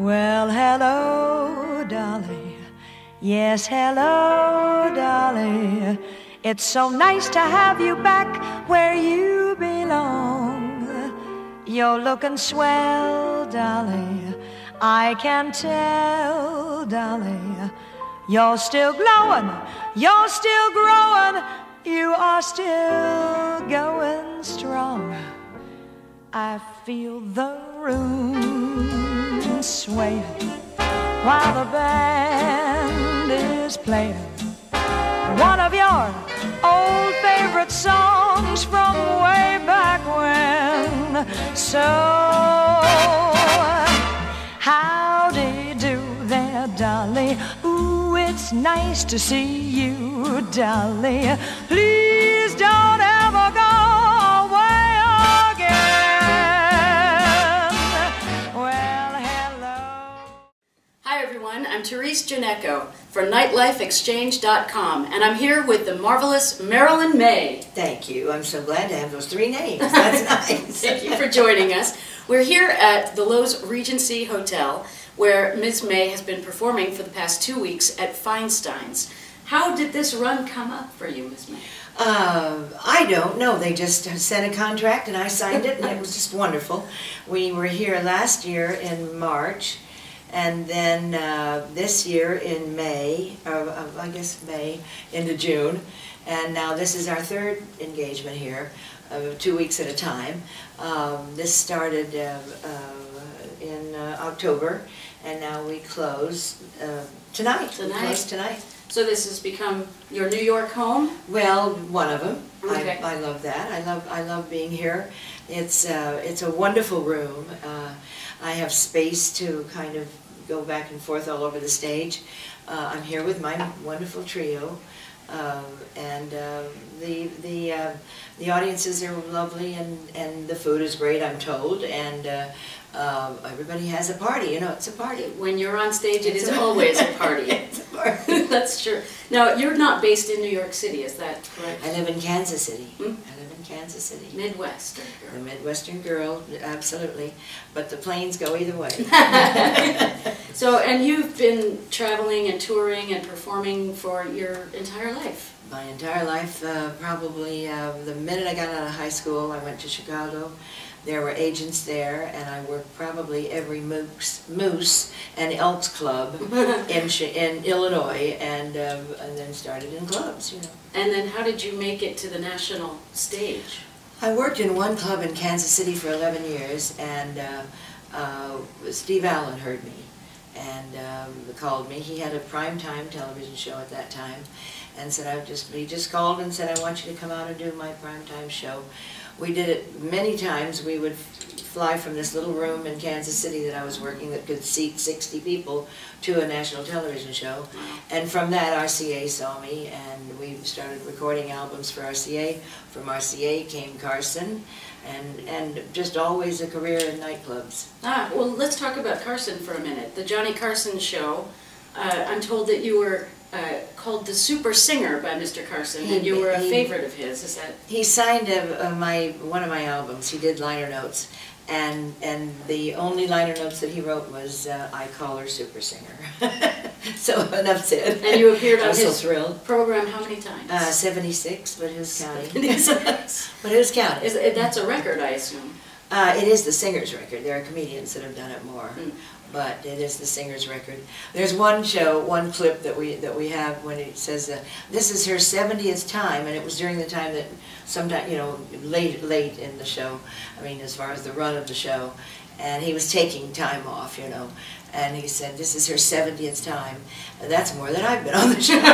Well, hello, Dolly. Yes, hello, Dolly. It's so nice to have you back where you belong. You're looking swell, Dolly. I can tell, Dolly. You're still glowing. You're still growing. You are still going strong. I feel the room swaying while the band is playing one of your old favorite songs from way back when. So, howdy do there, Dolly. Ooh, it's nice to see you, Dolly. Please don't ever go away again. Well, hello. Hi everyone, I'm Terese Genecco for NiteLifeExchange.com, and I'm here with the Marvelous Marilyn Maye. Thank you. I'm so glad to have those three names. That's nice. Thank you for joining us. We're here at the Lowe's Regency Hotel, where Ms. Maye has been performing for the past 2 weeks at Feinstein's. How did this run come up for you, Ms. Maye? I don't know. They just sent a contract and I signed it, and it was just wonderful. We were here last year in March, and then this year in May, I guess May into June, and now this is our third engagement here, 2 weeks at a time. This started in October, and now we close tonight. We close tonight. So this has become your New York home? Well, one of them. Okay. I love that. I love being here. It's a wonderful room. I have space to kind of go back and forth all over the stage. I'm here with my wonderful trio, and the audiences are lovely, and the food is great, I'm told, and everybody has a party. You know, it's a party. When you're on stage, it is always a party. It's a party. That's true. Now, you're not based in New York City, is that correct? I live in Kansas City. I live in Kansas City. Midwestern girl. The Midwestern girl, absolutely. But the planes go either way. So, and you've been traveling and touring and performing for your entire life? My entire life, probably the minute I got out of high school, I went to Chicago. There were agents there, and I worked probably every Moose and Elks Club in Illinois, and then started in clubs, you know. And then how did you make it to the national stage? I worked in one club in Kansas City for 11 years, and Steve Allen heard me and called me. He had a primetime television show at that time, and said he just called and said, I want you to come out and do my primetime show. We did it many times. We would fly from this little room in Kansas City that I was working that could seat 60 people to a national television show. And from that, RCA saw me, and we started recording albums for RCA. From RCA came Carson, and just always a career in nightclubs. Well, let's talk about Carson for a minute. The Johnny Carson show. I'm told that you were called the super singer by Mr. Carson, and you were a favorite of his. Is that? He signed one of my albums. He did liner notes, and the only liner notes that he wrote was I call her super singer. So enough said. And you appeared on his so thrilled program how many times? 76, but who's counting? 76. But who's counting? That's a record, I assume. It is the singer's record. There are comedians that have done it more, but it is the singer's record. There's one clip that we have when it says this is her 70th time, and it was during the time that sometime, you know, late in the show. I mean, as far as the run of the show, and he was taking time off, you know, and he said this is her 70th time. And that's more than I've been on the show.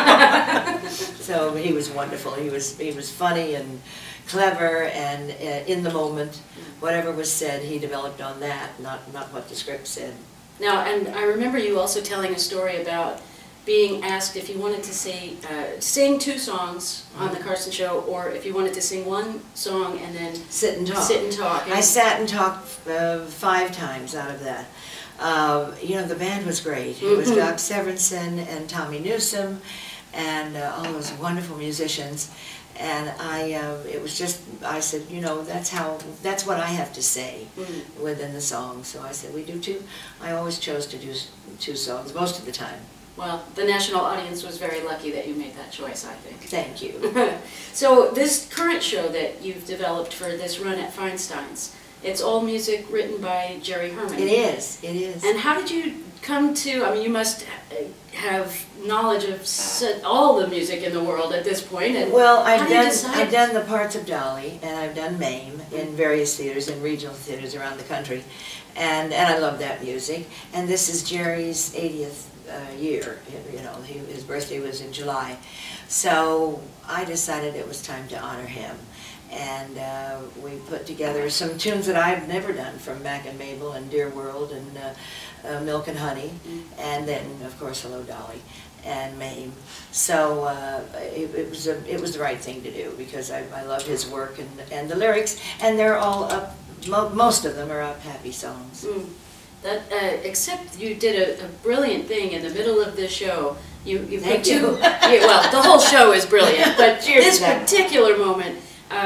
So he was wonderful. He was funny and clever, and in the moment, whatever was said, he developed on that, not what the script said. Now, and I remember you also telling a story about being asked if you wanted to sing 2 songs on the Carson show, or if you wanted to sing 1 song and then sit and talk. Sit and talk. I sat and talked 5 times out of that. You know, the band was great. It was Doc Severinsen and Tommy Newsom, and all those wonderful musicians. And it was just, I said, you know, that's what I have to say within the song. So I said, we do two. I always chose to do two songs most of the time. Well, the national audience was very lucky that you made that choice, I think. Thank you. So this current show that you've developed for this run at Feinstein's, it's all music written by Jerry Herman. It is, it is. And how did you come to, I mean, you must have knowledge of all the music in the world at this point. And well, I've done the parts of Dolly, and I've done Mame in various theaters and regional theaters around the country. And I love that music. And this is Jerry's 80th year. You know, his birthday was in July. So I decided it was time to honor him. And we put together some tunes that I've never done, from Mac and Mabel and Dear World and Milk and Honey, and then of course Hello Dolly and Mame. So it was the right thing to do, because I love his work and the lyrics, and they're all up. Most of them are up happy songs. Except you did a brilliant thing in the middle of the show. Thank you. Well, the whole show is brilliant, but Cheers this to that. particular moment,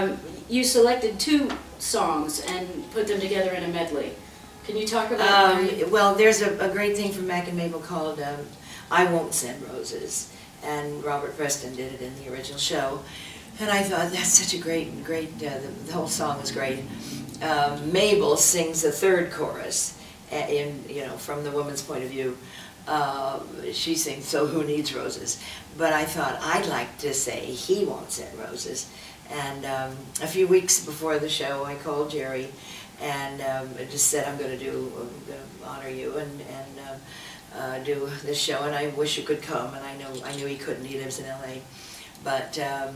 you selected 2 songs and put them together in a medley. Can you talk about well, there's a great thing from Mac and Mabel called I Won't Send Roses, and Robert Preston did it in the original show. And I thought, that's such a great, the whole song is great. Mabel sings the 3rd chorus, from the woman's point of view. She sings, so who needs roses? But I thought, I'd like to say, he won't send roses. And a few weeks before the show, I called Jerry and just said, I'm going to honor you and do this show, and I wish you could come. And I knew he couldn't. He lives in LA. But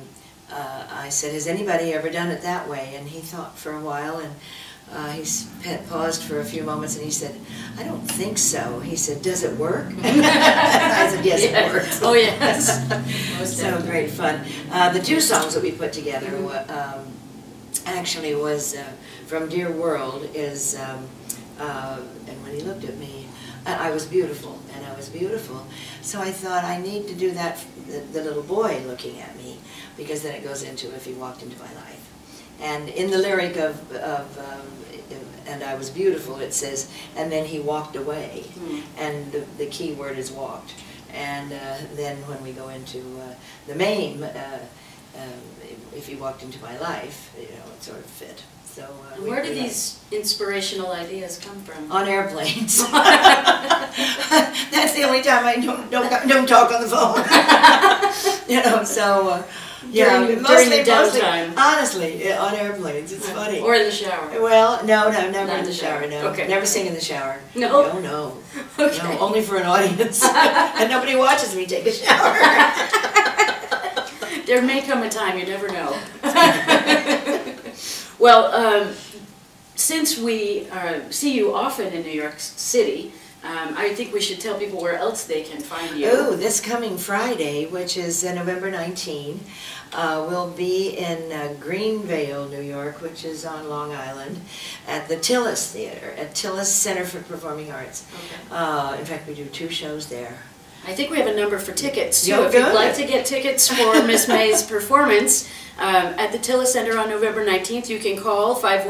I said, has anybody ever done it that way? And he thought for a while, and he paused for a few moments, and he said, I don't think so. He said, does it work? I said, yes, it works. Oh, yes. So great fun. The 2 songs that we put together actually was from Dear World is, and when he looked at me, I was beautiful, and I was beautiful. So I thought, I need to do that, the little boy looking at me, because then it goes into If He Walked Into My Life. And in the lyric of And I Was Beautiful, it says, and then he walked away. And the key word is walked. And then when we go into the Mame, If He Walked Into My Life, it sort of fit. So where do these inspirational ideas come from? On airplanes. That's the only time I don't talk on the phone. So during mostly downtime. Honestly, on airplanes. It's funny. Or in the shower. Well, no, never Not in the shower. No, okay. Never sing in the shower. No? No. Okay. No, only for an audience, and nobody watches me take a shower. There may come a time, you never know. Well, since we see you often in New York City, I think we should tell people where else they can find you. Oh, this coming Friday, which is November 19, we'll be in Greenvale, New York, which is on Long Island, at the Tillis Theater, at Tillis Center for Performing Arts. Okay. In fact, we do 2 shows there. I think we have a number for tickets, too. If you'd like to get tickets for Miss Maye's performance at the Tillis Center on November 19th, you can call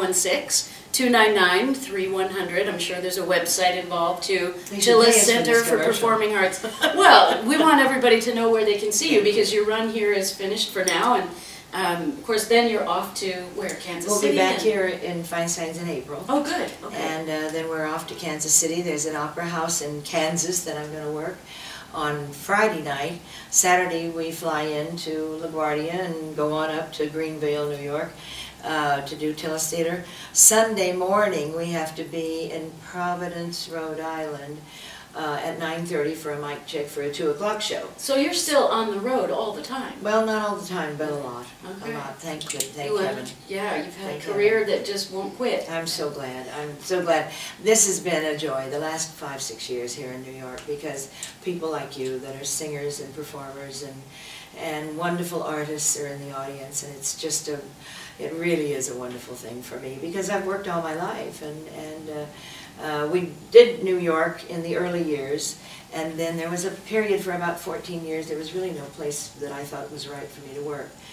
516-299-3100. I'm sure there's a website involved, too. Tillis Center for Performing Arts. Well, we want everybody to know where they can see you, because your run here is finished for now. And of course, then you're off to where? Kansas City? We'll be back here in Feinstein's in April. Oh, good. Okay. And then we're off to Kansas City. There's an opera house in Kansas that I'm going to work on Friday night. Saturday we fly into LaGuardia and go on up to Greenvale, New York to do Tillis Theater. Sunday morning we have to be in Providence, Rhode Island at 9:30 for a mic check for a 2 o'clock show. So you're still on the road all the time? Well, not all the time, but a lot. Okay. A lot. Thank heaven. Yeah, you've had a career that just won't quit. I'm so glad. I'm so glad. This has been a joy the last 5-6 years here in New York, because people like you that are singers and performers and wonderful artists are in the audience, and it's just it really is a wonderful thing for me, because I've worked all my life, and we did New York in the early years, and then there was a period for about 14 years there was really no place that I thought was right for me to work.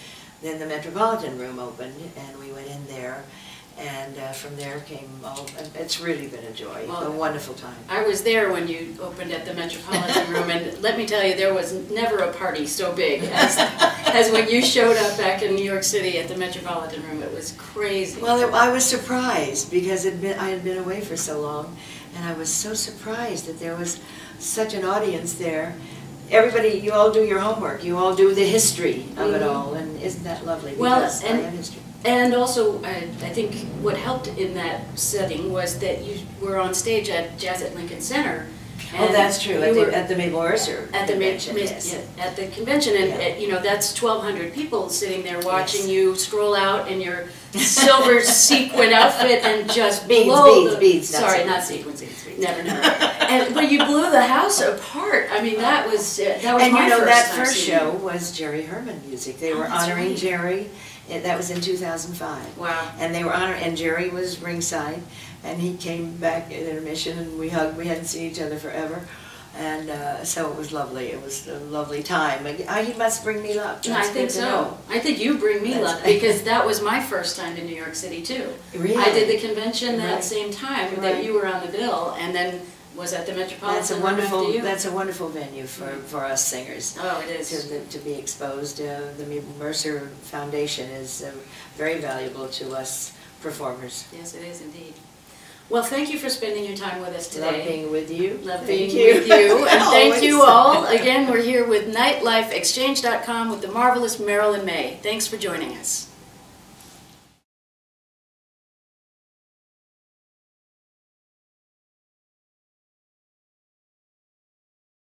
then the Metropolitan Room opened, and we went in there. And from there came all, it's really been a joy, a wonderful time. I was there when you opened at the Metropolitan Room, and let me tell you, there was never a party so big as when you showed up back in New York City at the Metropolitan Room. It was crazy. Well, I was surprised because I had been away for so long, and I was so surprised that there was such an audience there. Everybody, you all do your homework, you all do the history of it all, and isn't that lovely? Because I have history. And also, I think what helped in that setting was that you were on stage at Jazz at Lincoln Center. Oh, that's true. At the Mabel Mercer convention. At the convention, and you know, that's 1,200 people sitting there watching you stroll out in your silver sequin outfit and just beads. Sorry, not sequins. Never. And but you blew the house apart. I mean, that was my first time. And you know, that first show was Jerry Herman music. They were honoring Jerry. That was in 2005. Wow. And they were honored, and Jerry was ringside, and he came back at intermission, and we hugged. We hadn't seen each other forever, and so it was lovely. It was a lovely time. He must bring me luck. I think so. I think you bring me luck, because that was my first time to New York City too. Really? I did the convention that same time that you were on the bill, and then was at the Metropolitan. That's a wonderful venue for us singers. Oh, it is. To be exposed. The Mercer Foundation is very valuable to us performers. Yes, it is indeed. Well, thank you for spending your time with us today. Love being with you. Love being with you. And thank you all. Again, we're here with NiteLifeExchange.com with the marvelous Marilyn Maye. Thanks for joining us.